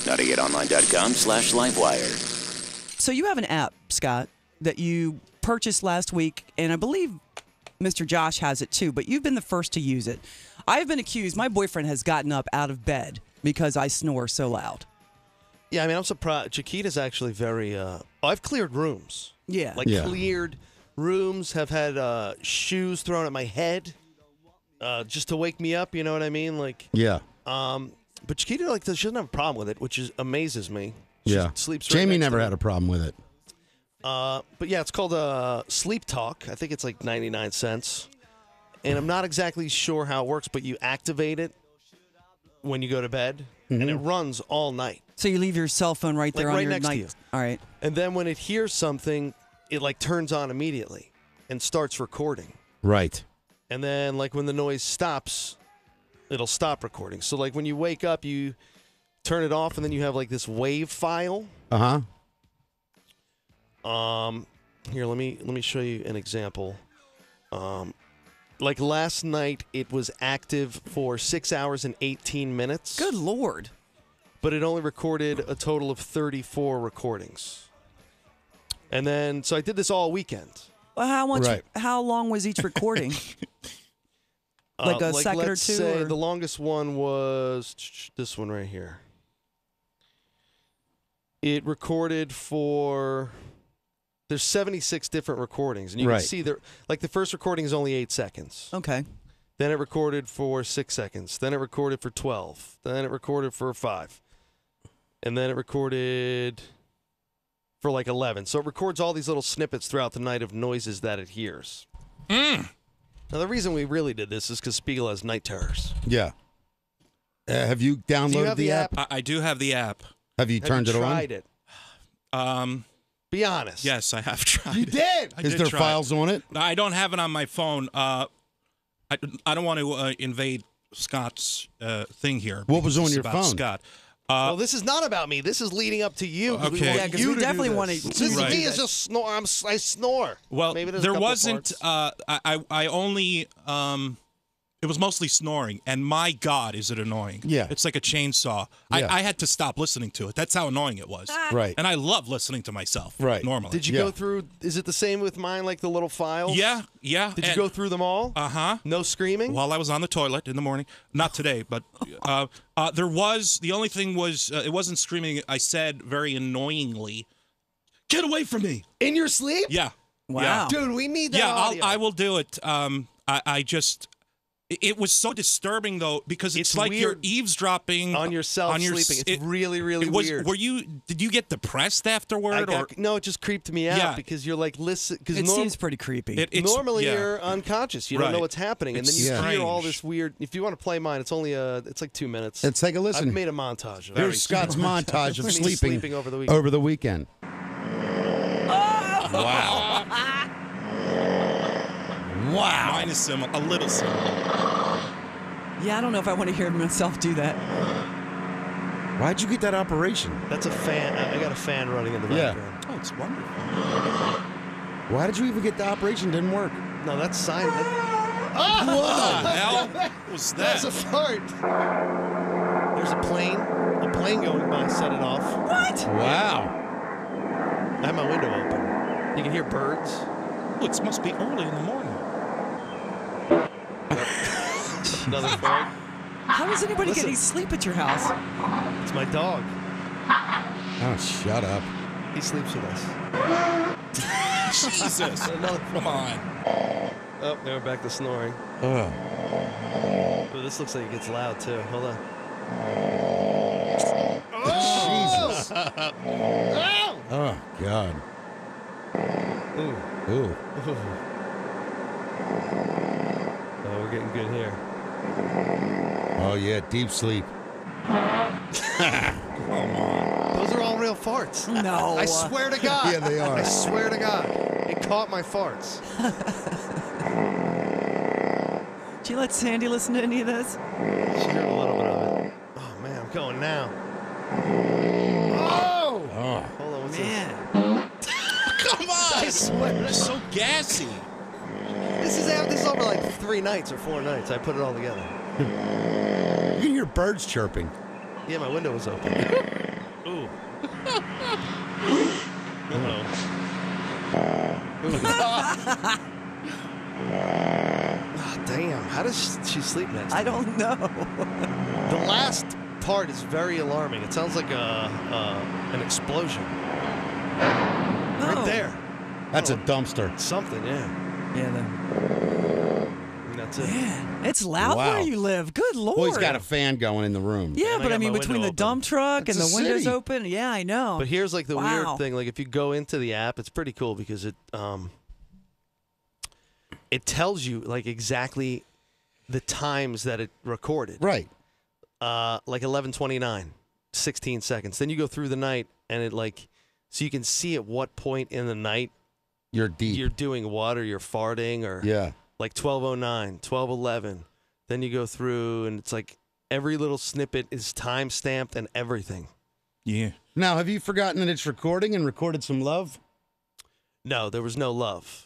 NowToGetOnline.com/livewire. So you have an app, Scott, that you purchased last week, and I believe Mr. Josh has it too, but you've been the first to use it. I've been accused, my boyfriend has gotten up out of bed because I snore so loud. Yeah, I mean, I'm surprised. Chiquita's actually very, I've cleared rooms. Yeah. Cleared rooms, have had shoes thrown at my head just to wake me up, you know what I mean? But Chiquita, she doesn't have a problem with it, which is amazes me. She sleeps right Jamie next never to had me. a problem with it. But yeah, it's called Sleep Talk. I think it's like 99 cents. And I'm not exactly sure how it works, but you activate it when you go to bed, and it runs all night. So you leave your cell phone right there on right your next night. to you. All right. And then when it hears something, it turns on immediately and starts recording. Right. And then when the noise stops, it'll stop recording. So when you wake up, you turn it off, and then you have this wave file. Uh-huh. Here, let me show you an example. Last night, it was active for 6 hours and 18 minutes. Good Lord. But it only recorded a total of 34 recordings. And then, so I did this all weekend. Well, how long was each recording? A second or let's two? say the longest one was this one right here. It recorded for... There's 76 different recordings, and you can see there. The first recording is only 8 seconds. Okay. Then it recorded for 6 seconds. Then it recorded for 12. Then it recorded for 5, and then it recorded for 11. So it records all these little snippets throughout the night of noises that it hears. Now the reason we really did this is because Spiegel has night terrors. Yeah. Have you downloaded the app? I do have the app. Have you turned it on? Tried it? Be honest. Yes, I have tried. You did? Is there files on it? I don't have it on my phone. I don't want to invade Scott's thing here. What was on It's your about phone? Scott. Well, this is not about me. This is leading up to you. Okay. Yeah, because we definitely want to. This is me as a snore. I snore. Well, maybe there wasn't. I only. It was mostly snoring, and my God, is it annoying? Yeah. It's like a chainsaw. Yeah. I had to stop listening to it. That's how annoying it was. Right. And I love listening to myself. Right. Normally. Did you go through? Is it the same with mine? The little files? Yeah. Did you go through them all? Uh-huh. No screaming? While I was on the toilet in the morning. Not today, but there was. The only thing was it wasn't screaming. I said very annoyingly, "Get away from me!" In your sleep? Yeah. Wow. Yeah. Dude, we need that Yeah, audio. I will do it. I just. It was so disturbing though because it's like weird you're eavesdropping on yourself sleeping. It's really, really weird. Did you get depressed afterward? No, it just creeped me out Yeah. because you're listen. Because It seems pretty creepy. normally you're unconscious. You don't know what's happening, and then you It's hear all strange. this weird. If you want to play mine, it's only it's 2 minutes. Let's take a listen. I've made a montage of it. Here's Scott's montage of Me sleeping over the weekend. over the weekend. Wow. Wow. Mine is a little similar. Yeah, I don't know if I want to hear myself do that. Why'd you get that operation? That's a fan. I got a fan running in the Yeah. background. Oh, it's wonderful. Why did you even get the operation? Didn't work. No, that's silent. What the hell was that? That's a fart. There's a plane. A plane going by set it off. What? Wow. I have my window open. You can hear birds. Oh, it must be early in the morning. Another fart. How does anybody Listen. get any sleep at your house? It's my dog. Oh, shut up. He sleeps with us. Jesus. Another Come on. Oh, now we're back to snoring. Oh. Oh, this looks like it gets loud too. Hold on. Jesus. Ow! Oh, God. Ooh. Ooh. Oh, we're getting good here. Oh, yeah, deep sleep. Those are all real farts. No. I swear to God. Yeah, they are. I swear to God. It caught my farts. Did you let Sandy listen to any of this? She heard a little bit of it. Oh, man, I'm going now. Oh! Oh. Hold on, what's Man. Come on. I swear. It's so gassy. This is over like 3 nights or 4 nights. I put it all together. You can hear birds chirping. Yeah, my window was open. Ooh. Oh, damn. How does she sleep next? I don't know. The last part is very alarming. It sounds like an explosion. Right Oh. there. That's a dumpster. Something, yeah. Yeah, And that's it. man, it's loud Wow. where you live. Good Lord. Well, he's got a fan going in the room. Yeah, And I but I got mean, my between the window dump truck It's and a the windows city. open, yeah, I know. But here's like the Wow. weird thing. Like if you go into the app, it's pretty cool because it tells you like exactly the times that it recorded. Right. Like 11:29, 16 seconds. Then you go through the night and it like, so you can see at what point in the night You're deep. you're doing what, or you're farting, or yeah. like 12:09, 12:11. Then you go through and it's like every little snippet is time stamped and everything. Yeah. Now, have you forgotten that it's recording and recorded some love? No, there was no love.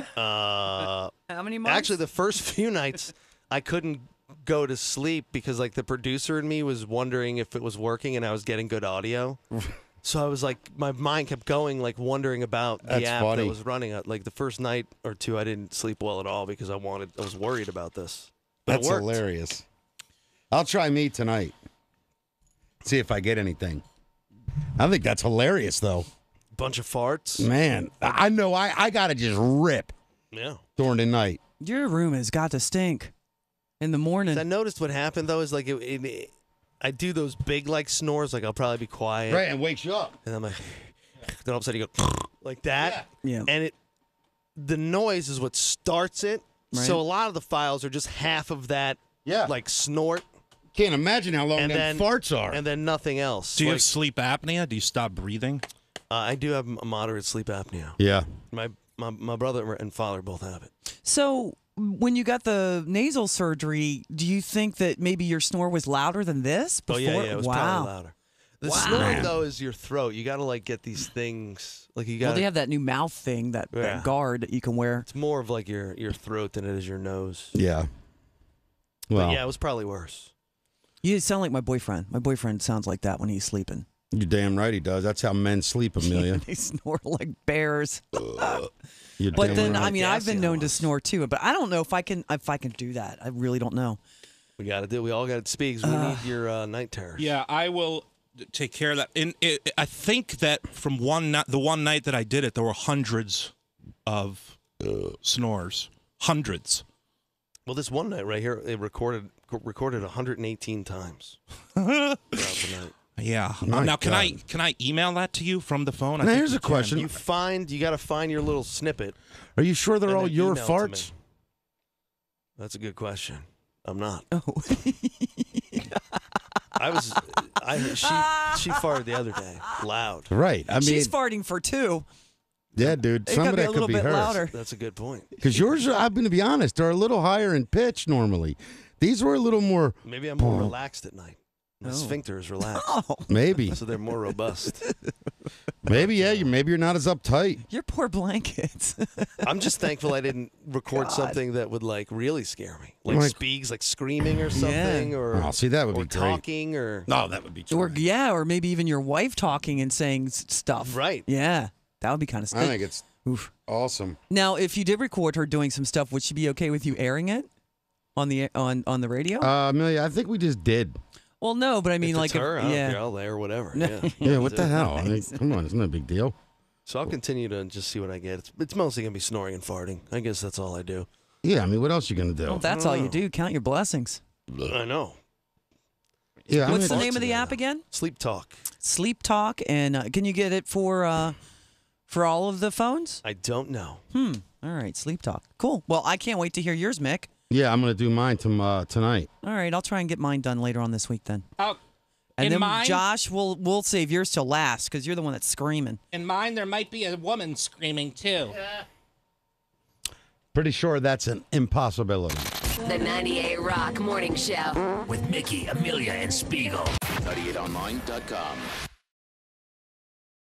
How many months? Actually, the first few nights I couldn't go to sleep because like the producer in me was wondering if it was working and I was getting good audio. So I was like, my mind kept going, like wondering about the That's app funny. that was running. Like the first night or two, I didn't sleep well at all because I was worried about this. But That's it worked. hilarious. I'll try me tonight. See if I get anything. I think that's hilarious, though. Bunch of farts. Man, I know I got to just rip Yeah. during the night. Your room has got to stink in the morning. I noticed what happened though is like I do those big like snores, like I'll probably be quiet, Right, and wakes you up. and I'm like, then all of a sudden you go like that, Yeah. and the noise is what starts it. Right. So a lot of the files are just half of that, Yeah. like snort, Can't imagine how long and them then farts are. and then nothing else. Do you Like, have sleep apnea? Do you stop breathing? I do have a moderate sleep apnea. yeah. My brother and father both have it. So when you got the nasal surgery, do you think that maybe your snore was louder than this before? Oh yeah, it was wow. probably louder. The Wow. snoring Man. though is your throat. You got to like get these things like you got. Well, they have that new mouth thing, that Yeah. guard that you can wear. It's more of like your throat than it is your nose. Yeah. But Well, yeah, it was probably worse. You sound like my boyfriend. My boyfriend sounds like that when he's sleeping. you're damn right he does. That's how men sleep, Amelia. They snore like bears. You're But damn then, right. I mean, I've gassy been known to almost. snore too. But I don't know if I can do that. I really don't know. We got to do. We all got to speak. 'Cause we need your night terrors. Yeah, I will take care of that. I think that from the one night that I did it, there were hundreds of snores. Hundreds. Well, this one night right here, it recorded 118 times throughout the night. Yeah. My Now, can God. I email that to you from the phone? I Now, think here's you a can. question. You got to find your little snippet. Are you sure they're and all then your email it to farts? me. That's a good question. I'm not. Oh, She farted the other day, loud. Right. I mean, she's farting for two. yeah, dude. It Some could of be that a little could be bit hers. louder. That's a good point. Because yours, I'm going to be honest, are a little higher in pitch normally. These were a little more, Maybe I'm more relaxed at night. My Oh. sphincter is relaxed, Oh, maybe. so they're more robust. Maybe, yeah. Maybe you're not as uptight. your poor blankets. I'm just thankful I didn't record God. something that would like really scare me, like Like- Speaks, like screaming or something, or Oh, see, that would or be great. talking, or No, that would be true. Or yeah, or maybe even your wife talking and saying stuff. Right. Yeah, that would be kind of I scary. think it's Oof. awesome. Now, if you did record her doing some stuff, would she be okay with you airing it on the radio? Amelia, I think we just did. well, no, but I mean, if like, it's her, I don't yeah. care, I'll lay or whatever. No. Yeah. Yeah, what the hell? I mean, Nice. come on, it's not a big deal. So I'll continue to just see what I get. It's mostly gonna be snoring and farting. I guess that's all I do. Yeah, I mean, what else you going to do? Well, that's all you do. Count your blessings. I know. Yeah, I What's mean, the farts name of the together. app again? Sleep talk. Sleep Talk, and can you get it for all of the phones? I don't know. All right, Sleep Talk. Cool. Well, I can't wait to hear yours, Mick. yeah, I'm going to do mine tonight. All right, I'll try and get mine done later on this week then. And In then mine? Josh, we'll save yours till last because you're the one that's screaming. In mine, there might be a woman screaming too. Pretty sure that's an impossibility. The 98 Rock Morning Show. With Mickey, Amelia, and Spiegel. 98online.com.